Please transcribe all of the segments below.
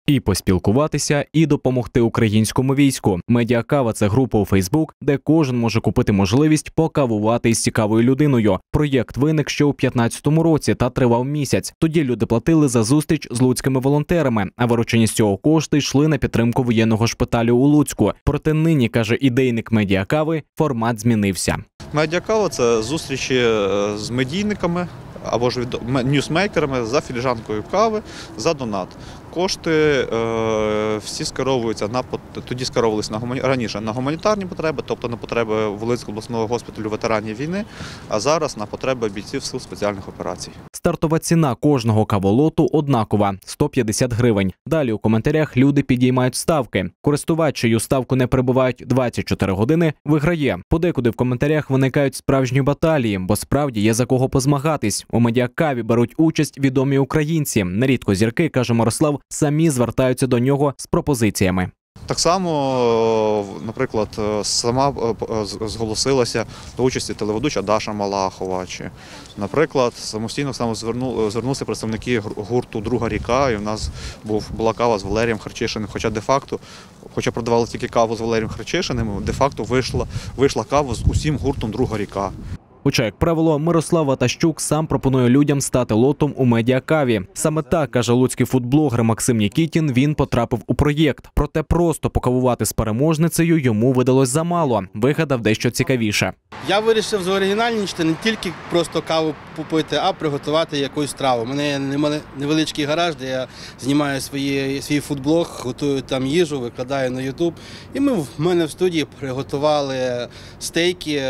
І поспілкуватися, і допомогти українському війську. Медіакава – це група у Фейсбук, де кожен може купити можливість покавувати із цікавою людиною. Проєкт виник ще у 2015 році та тривав місяць. Тоді люди платили за зустріч з луцькими волонтерами, а виручені з цього кошти йшли на підтримку воєнного шпиталю у Луцьку. Проте нині, каже ідейник Медіакави, формат змінився. Медіакава – це зустрічі з медійниками або ж ньюсмейкерами за філіжанкою кави за донат. Кошти всі скеровуються тоді скеровувалися раніше на гуманітарні потреби, тобто на потреби Волинського обласного госпіталю ветеранів війни, а зараз на потреби бійців сил спеціальних операцій. Стартова ціна кожного каволоту однакова – 150 гривень. Далі у коментарях люди підіймають ставки. Користувач, чию ставку не перебувають 24 години, виграє. Подекуди в коментарях виникають справжні баталії, бо справді є за кого позмагатись. У Медіакаві беруть участь відомі українці. Нерідко зірки, каже Мирослав, самі звертаються до нього з пропозиціями. Так само, наприклад, сама зголосилася до участі телеведуча Даша Малахова. Чи, наприклад, самостійно звернулися представники гурту «Друга ріка», і в нас була кава з Валерієм Харчишиним. Хоча де-факто, продавали тільки каву з Валерієм Харчишиним, де-факто вийшла кава з усім гуртом «Друга ріка». Хоча, як правило, Мирослав Ватащук сам пропонує людям стати лотом у Медіакаві. Саме так, каже луцький фудблогер Максим Нікітін, він потрапив у проєкт. Проте просто покавувати з переможницею йому видалось замало. Вигадав дещо цікавіше. Я вирішив зоригінальничати, не тільки просто каву попити, а приготувати якусь страву. У мене є невеличкий гараж, де я знімаю свій фудблог, готую там їжу, викладаю на YouTube. І ми в мене в студії приготували стейки,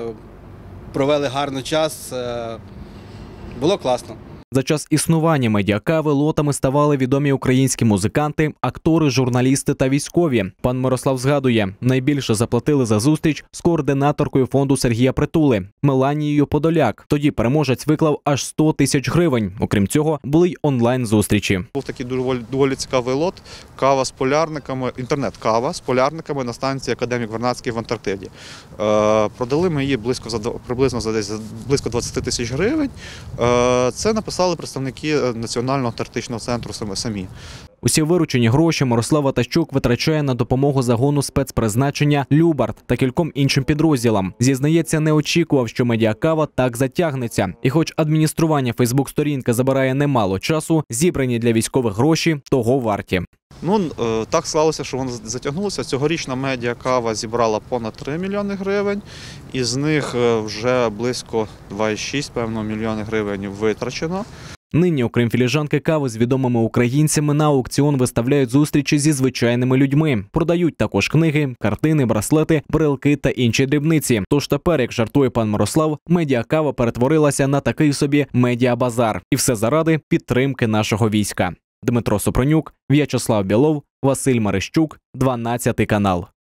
провели гарний час, було класно. За час існування Медіакави лотами ставали відомі українські музиканти, актори, журналісти та військові. Пан Мирослав згадує, найбільше заплатили за зустріч з координаторкою фонду Сергія Притули – Меланією Подоляк. Тоді переможець виклав аж 100 тисяч гривень. Окрім цього, були й онлайн-зустрічі. Був такий доволі цікавий лот – кава з полярниками, інтернет-кава з полярниками на станції Академік Вернадський в Антарктиді. Продали ми її приблизно за близько 20 тисяч гривень. Це написали представники Національного антарктичного центру самі. Усі виручені гроші Мирослав Ватащук витрачає на допомогу загону спецпризначення «Любард» та кільком іншим підрозділам. Зізнається, не очікував, що Медіакава так затягнеться. І хоч адміністрування фейсбук-сторінки забирає немало часу, зібрані для військових гроші того варті. Так склалося, що воно затягнулося. Цьогорічна Медіакава зібрала понад 3 мільйони гривень, із них вже близько 2,6, певно, мільйони гривень витрачено. Нині, окрім філіжанки кави з відомими українцями, на аукціон виставляють зустрічі зі звичайними людьми. Продають також книги, картини, браслети, брелки та інші дрібниці. Тож тепер, як жартує пан Мирослав, Медіакава перетворилася на такий собі медіабазар. І все заради підтримки нашого війська. Дмитро Супронюк, В'ячеслав Білов, Василь Марищук, 12 канал.